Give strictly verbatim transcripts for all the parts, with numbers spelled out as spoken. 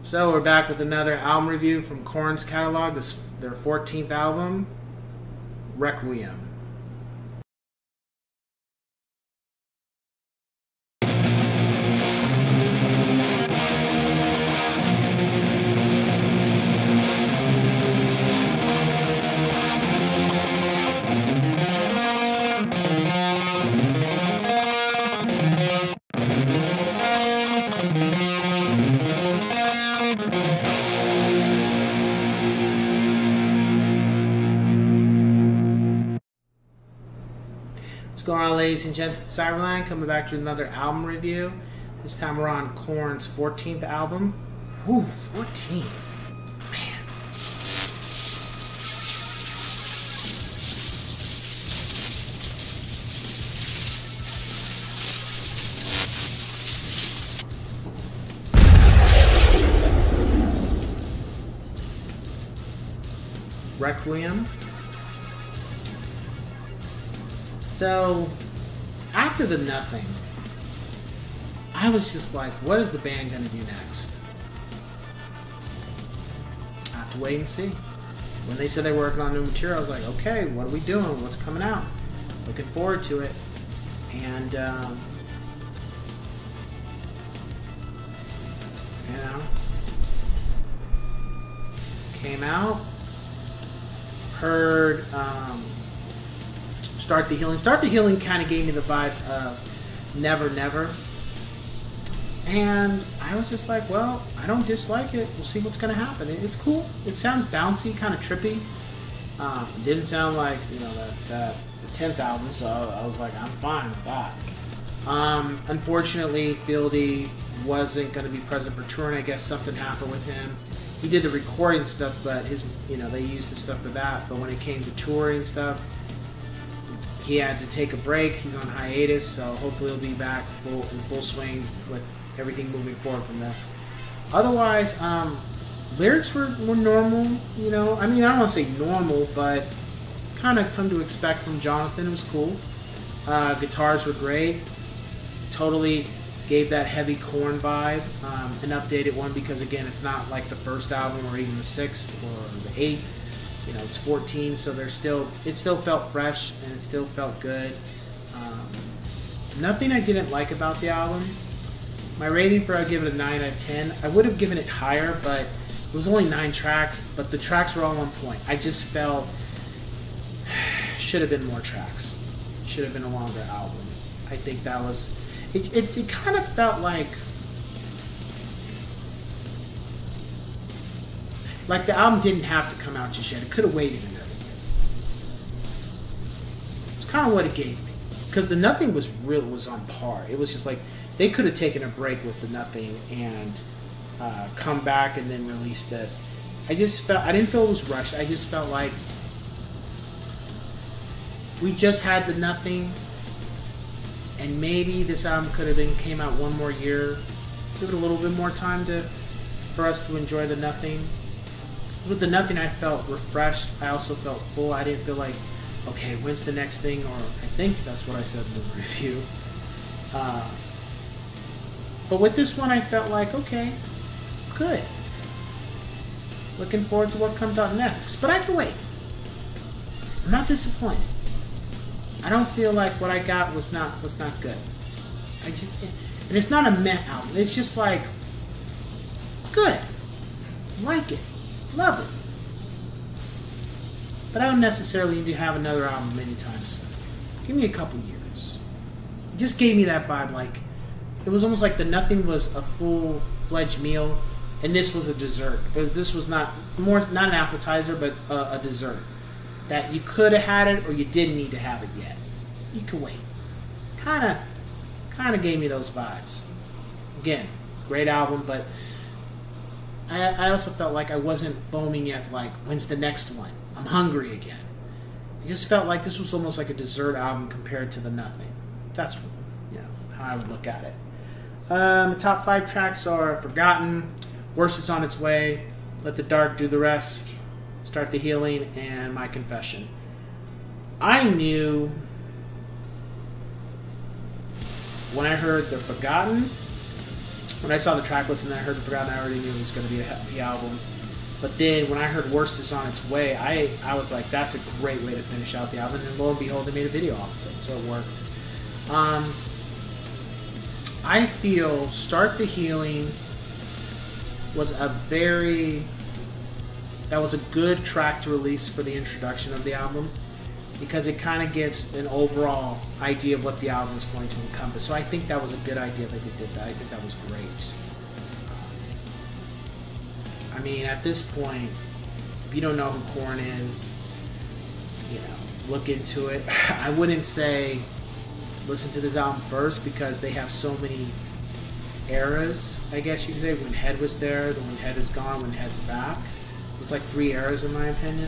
So we're back with another album review from Korn's catalog. This is their fourteenth album, Requiem. What's going on, ladies and gentlemen? Cyberline coming back to another album review. This time we're on Korn's fourteenth album. Whew, fourteen. Man. Requiem. So, after the Nothing, I was just like, what is the band going to do next? I have to wait and see. When they said they were working on new material, I was like, okay, what are we doing? What's coming out? Looking forward to it. And, um, you know, came out, heard, um, Start the Healing. Start the Healing kind of gave me the vibes of Never Never. And I was just like, well, I don't dislike it. We'll see what's going to happen. It's cool. It sounds bouncy, kind of trippy. Um, it didn't sound like, you know, that, that the tenth album, so I was like, I'm fine with that. Um, unfortunately, Fieldy wasn't going to be present for touring. I guess something happened with him. He did the recording stuff, but his, you know, they used the stuff for that. But when it came to touring stuff, he had to take a break. He's on hiatus, so hopefully he'll be back full in full swing with everything moving forward from this. Otherwise, um, lyrics were, were normal, you know. I mean, I don't want to say normal, but kind of come to expect from Jonathan. It was cool. Uh, guitars were great. Totally gave that heavy Korn vibe. Um, an updated one because, again, it's not like the first album or even the sixth or the eighth. You know, it's fourteen, so there's still it still felt fresh and it still felt good. Um, nothing I didn't like about the album. My rating for I'd give it a nine out of ten. I would have given it higher, but it was only nine tracks, but the tracks were all on point. I just felt should have been more tracks. Should have been a longer album. I think that was it. It, it kind of felt like. Like the album didn't have to come out just yet. It could have waited another year. It's kind of what it gave me. Because the Nothing was real was on par. It was just like they could have taken a break with the Nothing and uh, come back and then release this. I just felt I didn't feel it was rushed. I just felt like we just had the Nothing, and maybe this album could have been came out one more year. Give it a little bit more time to for us to enjoy the Nothing. With the Nothing, I felt refreshed. I also felt full. I didn't feel like, okay, when's the next thing? Or I think that's what I said in the review. Uh, but with this one, I felt like, okay, good. Looking forward to what comes out next. But I can wait. I'm not disappointed. I don't feel like what I got was not was not good. I just, and it's not a meh album. It's just like, good. Like it. Love it. But I don't necessarily need to have another album anytime soon. Give me a couple years. It just gave me that vibe. Like, it was almost like the Nothing was a full-fledged meal, and this was a dessert. But this was not more not an appetizer, but a, a dessert. That you could have had it, or you didn't need to have it yet. You could wait. Kind of, kind of gave me those vibes. Again, great album, but I, I also felt like I wasn't foaming yet, like, when's the next one? I'm hungry again. I just felt like this was almost like a dessert album compared to the Nothing. That's, you know, how I would look at it. Um, the top five tracks are Forgotten, Worse It's On Its Way, Let the Dark Do the Rest, Start the Healing, and My Confession. I knew when I heard the Forgotten, when I saw the track list and then I heard Forgotten, I already knew it was going to be a the album. But then when I heard Worst is on its way, I, I was like, that's a great way to finish out the album. And lo and behold, they made a video off of it, so it worked. Um, I feel Start the Healing was a very... That was a good track to release for the introduction of the album, because it kind of gives an overall idea of what the album is going to encompass. So I think that was a good idea that they did that. I think that was great. I mean, at this point, if you don't know who Korn is, you know, look into it. I wouldn't say listen to this album first, because they have so many eras, I guess you could say. When Head was there, then when Head is gone, when Head's back. It's like three eras in my opinion.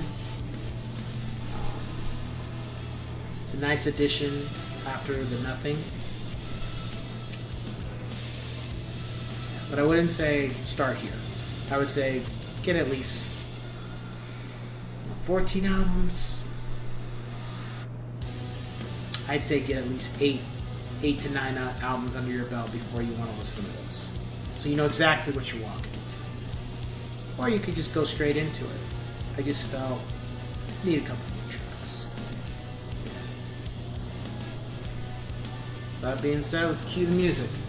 It's a nice addition after the Nothing. But I wouldn't say start here. I would say get at least fourteen albums. I'd say get at least eight, eight to nine albums under your belt before you want to listen to this, so you know exactly what you're walking into. Or you could just go straight into it. I just felt need a couple more tracks. That being said, let's cue the music.